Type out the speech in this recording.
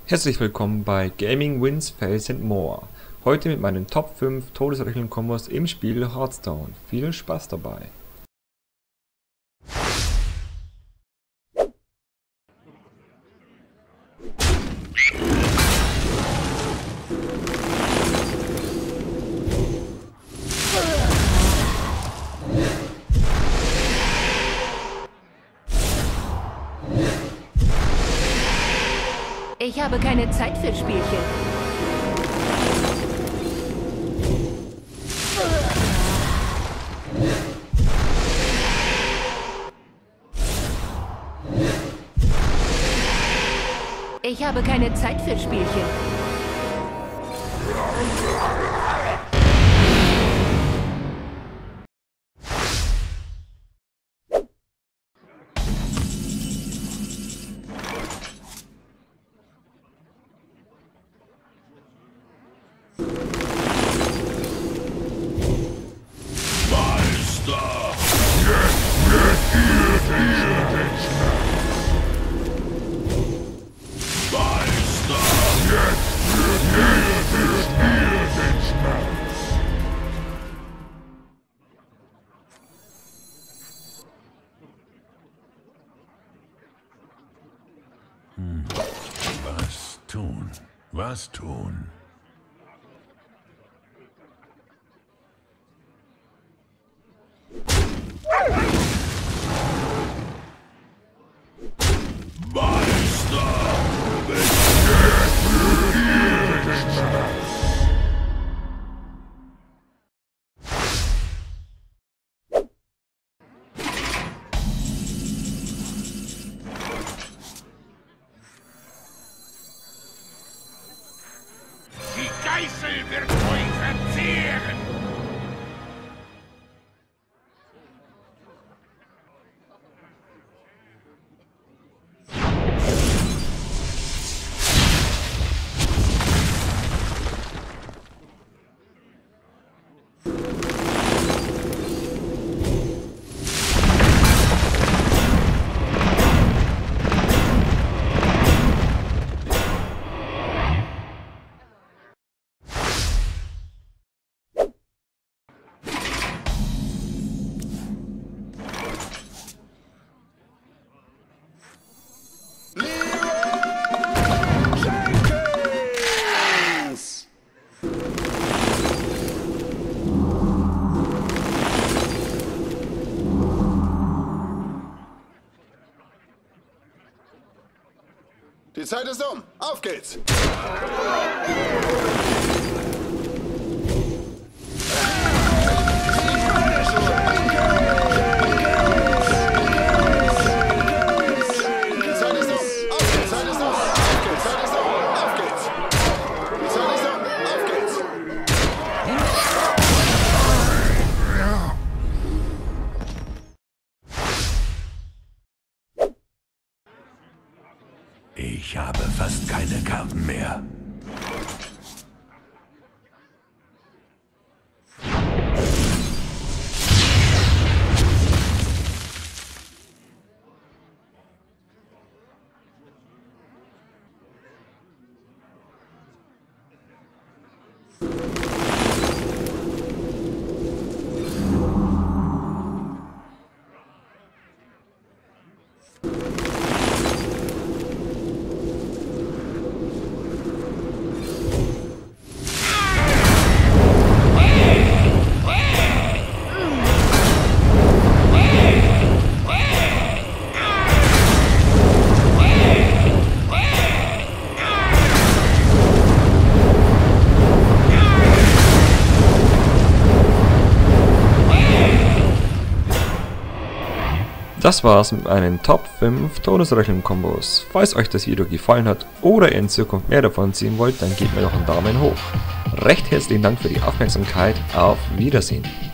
Herzlich willkommen bei Gaming Wins Fails and More. Heute mit meinen Top 5 Todesrechnung-Kombos im Spiel Hearthstone. Viel Spaß dabei! Ich habe keine Zeit für Spielchen. Ich habe keine Zeit für Spielchen. Was tun? Geißel wird euch verzehren! Die Zeit ist um. Auf geht's! Ich habe fast keine Karten mehr. Das war's mit meinen Top 5 Todesrechnung-Kombos. Falls euch das Video gefallen hat oder ihr in Zukunft mehr davon sehen wollt, dann gebt mir doch einen Daumen hoch. Recht herzlichen Dank für die Aufmerksamkeit, auf Wiedersehen.